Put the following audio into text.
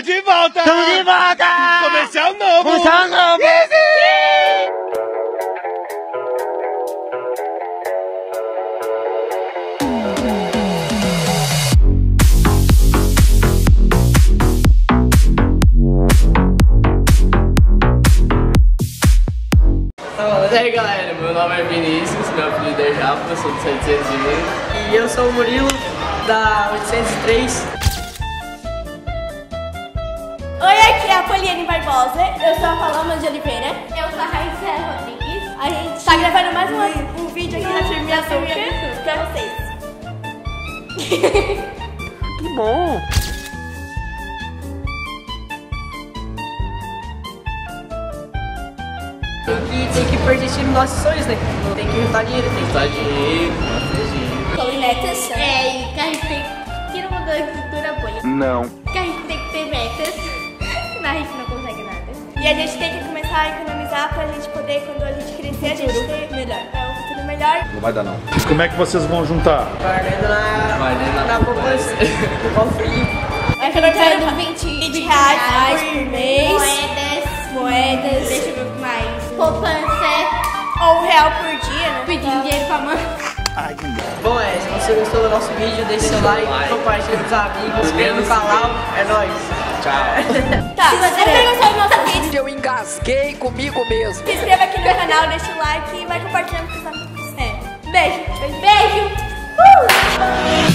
de volta! Tamo de volta! Comercial novo! Comercial novo! E aí galera, meu nome é Vinícius, meu apelido é Japa, eu sou do 701 e eu sou o Murilo da 803. Oi, aqui é a Poliane Barbosa, eu sou a Paloma de Oliveira. Eu sou a Raíssa Rodrigues. A gente tá gravando mais um vídeo aqui na Firme Açúcar pra vocês. Que bom! Tem que persistir nos nossos sonhos, né? Tem que juntar dinheiro, Sobre metas. E que a gente tem que não mudar a estrutura bolha. Não. Que a gente tem que ter metas, senão a gente não consegue nada. E a gente tem que começar a economizar pra gente poder, quando a gente crescer, a gente ter melhor. Um futuro melhor. Não vai dar não. Como é que vocês vão juntar? Guardando na poupança. Economizando 20 reais por mês. Moedas. Deixa eu ver o que mais. Poupança. Ou R$1 por dia, né? Pedindo dinheiro pra mãe. Bom, se você gostou do nosso vídeo, deixe seu like, compartilhe com os amigos, inscreva no canal, é nóis. Tchau. Tá, se você gostou do nosso vídeo, Eu engasguei comigo mesmo. se inscreva aqui no canal, deixa o like e vai compartilhando com os amigos. Beijo. Beijo.